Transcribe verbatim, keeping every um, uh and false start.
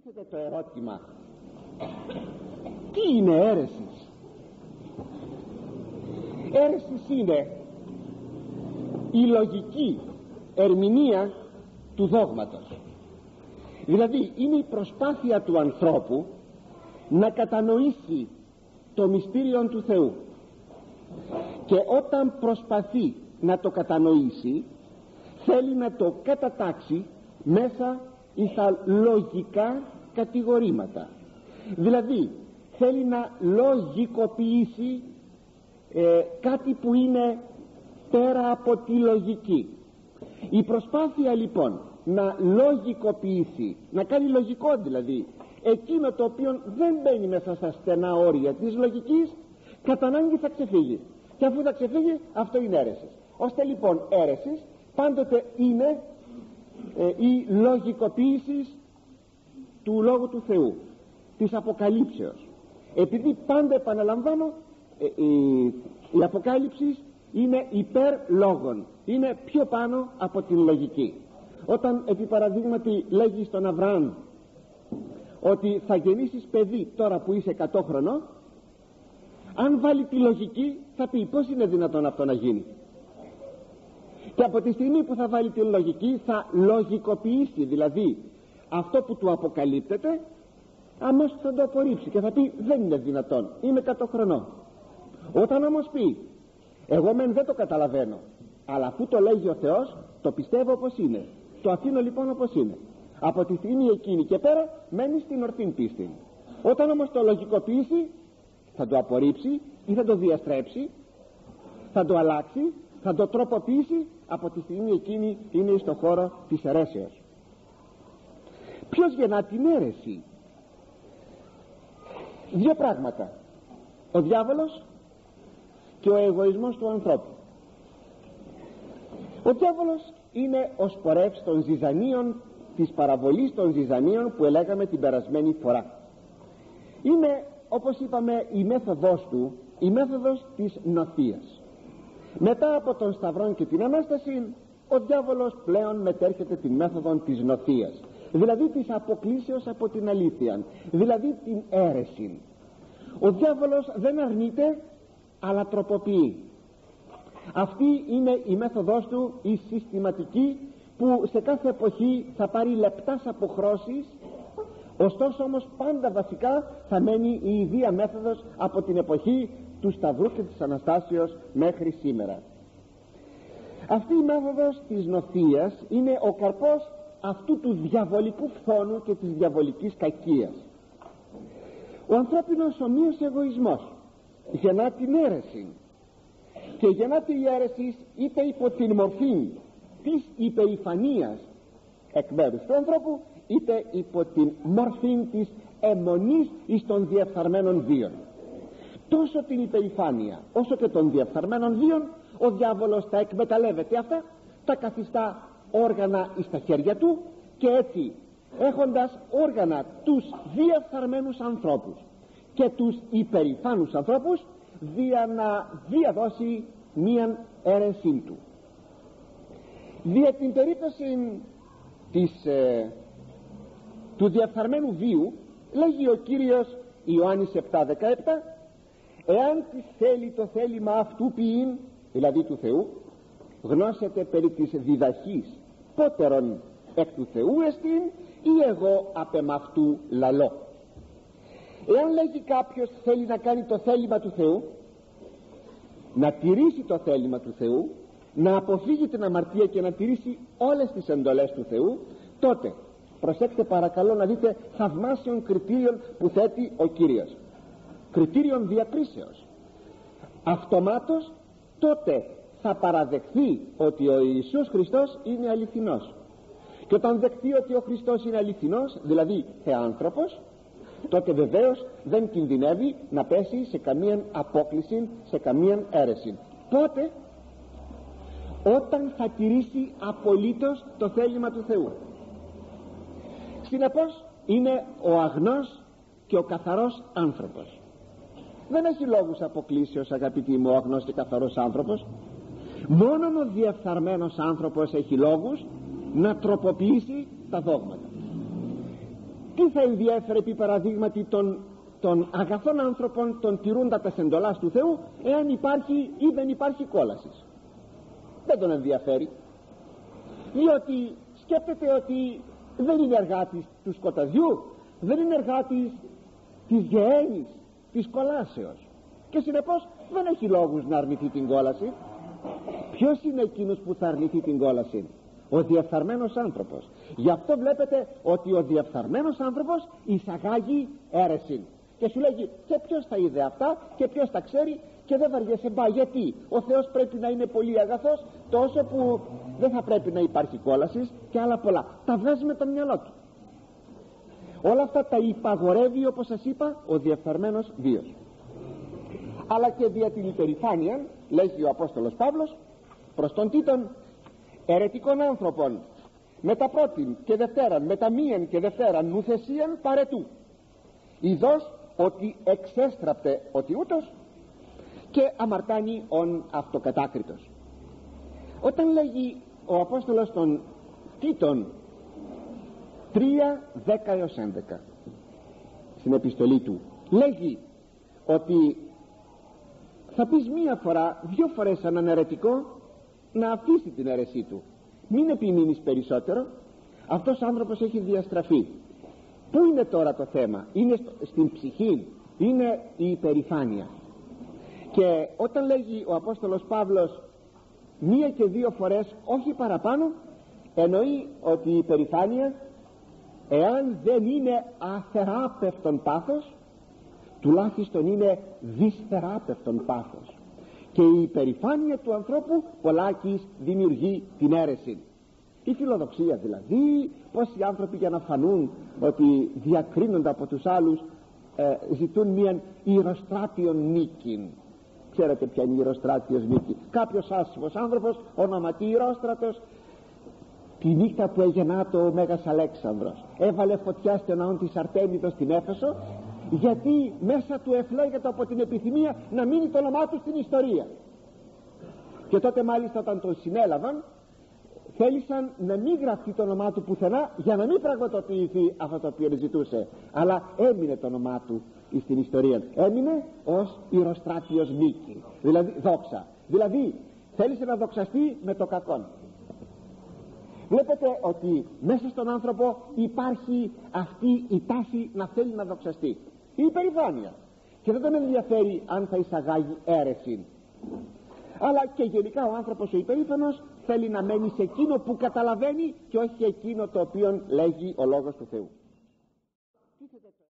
τίθεται το ερώτημα, τι είναι αίρεσης? Αίρεσης είναι η λογική ερμηνεία του δόγματος. Δηλαδή είναι η προσπάθεια του ανθρώπου να κατανοήσει το μυστήριο του Θεού, και όταν προσπαθεί να το κατανοήσει θέλει να το κατατάξει μέσα στα λογικά κατηγορήματα. Δηλαδή θέλει να λογικοποιήσει ε, κάτι που είναι πέρα από τη λογική. Η προσπάθεια λοιπόν να λογικοποιήσει, να κάνει λογικό δηλαδή εκείνο το οποίο δεν μπαίνει μέσα στα στενά όρια της λογικής, κατά ανάγκη θα ξεφύγει, και αφού θα ξεφύγει αυτό είναι αίρεσης. Ώστε λοιπόν αίρεσης πάντοτε είναι ε, η λογικοποίηση του Λόγου του Θεού, της Αποκαλύψεως. Επειδή πάντα επαναλαμβάνω ε, η, η Αποκάλυψη είναι υπέρ λόγων, είναι πιο πάνω από την λογική. Όταν επί παραδείγματι λέγει στον Αβραάμ ότι θα γεννήσεις παιδί τώρα που είσαι εκατό χρονών, αν βάλει τη λογική θα πει πως είναι δυνατόν αυτό να γίνει, και από τη στιγμή που θα βάλει τη λογική θα λογικοποιήσει δηλαδή αυτό που του αποκαλύπτεται, αμέσως θα το απορρίψει και θα πει δεν είναι δυνατόν, είμαι εκατό χρονών. Όταν όμως πει εγώ μεν δεν το καταλαβαίνω, αλλά αφού το λέγει ο Θεός το πιστεύω όπως είναι, το αφήνω λοιπόν όπως είναι, από τη στιγμή εκείνη και πέρα μένει στην ορθή πίστη. Όταν όμως το λογικοποιήσει θα το απορρίψει ή θα το διαστρέψει, θα το αλλάξει, θα το τροποποιήσει, από τη στιγμή εκείνη είναι στο χώρο της αιρέσεως. Ποιος γεννά την αίρεση? Δύο πράγματα, ο διάβολος και ο εγωισμός του ανθρώπου. Ο διάβολος είναι ο σπορεύς των ζυζανίων, της παραβολής των ζυζανίων που ελέγαμε την περασμένη φορά. Είναι, όπως είπαμε, η μέθοδος του, η μέθοδος της νοθείας. Μετά από τον Σταυρόν και την Ανάσταση ο διάβολος πλέον μετέρχεται την μέθοδο της νοθείας, δηλαδή της αποκλήσεως από την αλήθεια, δηλαδή την αίρεση. Ο διάβολος δεν αρνείται αλλά τροποποιεί. Αυτή είναι η μέθοδος του, η συστηματική, που σε κάθε εποχή θα πάρει λεπτάς αποχρώσεις, ωστόσο όμως πάντα βασικά θα μένει η ίδια μέθοδος από την εποχή του Σταυρού και της Αναστάσεως μέχρι σήμερα. Αυτή η μέθοδος της νοθείας είναι ο καρπός αυτού του διαβολικού φθόνου και της διαβολικής κακίας. Ο ανθρώπινος ομοίως εγωισμός γεννά την αίρεση, και γεννάται η αίρεση είτε υπό την μορφή της υπερηφανίας εκ μέρους του ανθρώπου, είτε υπό την μορφή της αιμονής εις των διεφθαρμένων βίων. Τόσο την υπερηφάνεια όσο και των διεφθαρμένων βίων ο διάβολος τα εκμεταλλεύεται αυτά, τα καθιστά όργανα εις τα χέρια του, και έτσι έχοντας όργανα τους διεφθαρμένους ανθρώπους και τους υπερηφάνους ανθρώπους, δια να διαδώσει μίαν αίρεσή του. Δια την περίπτωση της, ε, του διεφθαρμένου βίου λέγει ο Κύριος Ιωάννης επτά δεκαεπτά, εάν τι θέλει το θέλημα αυτού ποιήν, δηλαδή του Θεού, γνώσετε περί της διδαχής πότερον εκ του Θεού εστίν, ή εγώ απ' εμαυτού λαλώ. Εάν λέγει κάποιος θέλει να κάνει το θέλημα του Θεού, να τηρήσει το θέλημα του Θεού, να αποφύγει την αμαρτία και να τηρήσει όλες τις εντολές του Θεού, τότε προσέξτε παρακαλώ να δείτε θαυμάσιων κριτήριων που θέτει ο Κύριος, κριτήριων διακρίσεως. Αυτομάτως τότε θα παραδεχθεί ότι ο Ιησούς Χριστός είναι αληθινός, και όταν δεχθεί ότι ο Χριστός είναι αληθινός, δηλαδή θεάνθρωπος, τότε βεβαίως δεν κινδυνεύει να πέσει σε καμία απόκληση, σε καμία αίρεση. Πότε? Όταν θα τηρήσει απολύτως το θέλημα του Θεού. Συνεπώς είναι ο αγνός και ο καθαρός άνθρωπος. Δεν έχει λόγους αποκλήσεως, αγαπητοί μου, ο αγνός και καθαρός άνθρωπος. Μόνον ο διεφθαρμένος άνθρωπος έχει λόγους να τροποποιήσει τα δόγματα. Τι Τι θα ενδιέφερε επί παραδείγματι των, των αγαθών άνθρωπων, των τηρούντα τας εντολάς του Θεού, εάν υπάρχει ή δεν υπάρχει κόλαση? Δεν τον ενδιαφέρει, διότι σκέπτεται ότι δεν είναι εργάτης του σκοταδιού, δεν είναι εργάτης της γεένης, της κολάσεως, και συνεπώς δεν έχει λόγους να αρνηθεί την κόλαση. Ποιος είναι εκείνος που θα αρνηθεί την κόλαση? Ο διεφθαρμένος άνθρωπος. Γι' αυτό βλέπετε ότι ο διεφθαρμένος άνθρωπος εισαγάγει αίρεση και σου λέγει και ποιος τα είδε αυτά και ποιος τα ξέρει, και δεν βαριέσαι. Μπα, γιατί ο Θεός πρέπει να είναι πολύ αγαθός, τόσο που δεν θα πρέπει να υπάρχει κόλαση, και άλλα πολλά. Τα βγάζει με το μυαλό του. Όλα αυτά τα υπαγορεύει, όπως σας είπα, ο διεφθαρμένος βίος. Αλλά και δια την υπερηφάνεια, λέγει ο Απόστολος Παύλος προς τον Τίτον, ερετικών άνθρωπων με τα πρώτην και δευτέραν, με τα μίαν και δευτέραν νουθεσίαν παρετού, ειδός ότι εξέστραπτε ότι ούτως και αμαρτάνει ον αυτοκατάκριτος. Όταν λέγει ο Απόστολος των Τίτων τρία δέκα έως έντεκα στην επιστολή του, λέγει ότι θα πεις μία φορά, δύο φορές έναν αιρετικό να αφήσει την αίρεσή του, μην επιμείνεις περισσότερο. Αυτός ο άνθρωπος έχει διαστραφεί. Πού είναι τώρα το θέμα? Είναι στην ψυχή, είναι η υπερηφάνεια. Και όταν λέγει ο Απόστολος Παύλος μία και δύο φορές, όχι παραπάνω, εννοεί ότι η υπερηφάνεια, εάν δεν είναι αθεράπευτον πάθος, τουλάχιστον είναι δυσθεράπευτον πάθος. Και η υπερηφάνεια του ανθρώπου πολλάκις δημιουργεί την αίρεση. Η φιλοδοξία δηλαδή, πως οι άνθρωποι για να φανούν ότι διακρίνονται από τους άλλους ε, ζητούν μια ηρωστράτιον νίκη. Ξέρετε ποια είναι η ηρωστράτιος νίκη? Κάποιος άσχημος άνθρωπος, ονοματί Ηρόστρατος, τη νύχτα που έγινα το Μέγας Αλέξανδρος, έβαλε φωτιά στο ναό της Αρτέμιδος στην Έφεσο, γιατί μέσα του εφλέγεται από την επιθυμία να μείνει το όνομά του στην ιστορία. Και τότε μάλιστα όταν τον συνέλαβαν, θέλησαν να μην γραφτεί το όνομά του πουθενά, για να μην πραγματοποιηθεί αυτό το οποίο ζητούσε, αλλά έμεινε το όνομά του στην ιστορία. Έμεινε ως Ηρωστράτιος νίκη, δηλαδή δόξα. Δηλαδή θέλησε να δοξαστεί με το κακόν. Βλέπετε ότι μέσα στον άνθρωπο υπάρχει αυτή η τάση να θέλει να δοξαστεί, η υπερηφάνεια, και δεν τον ενδιαφέρει αν θα εισαγάγει αίρεση. Αλλά και γενικά ο άνθρωπος ο υπερήφανος θέλει να μένει σε εκείνο που καταλαβαίνει και όχι εκείνο το οποίο λέγει ο Λόγος του Θεού.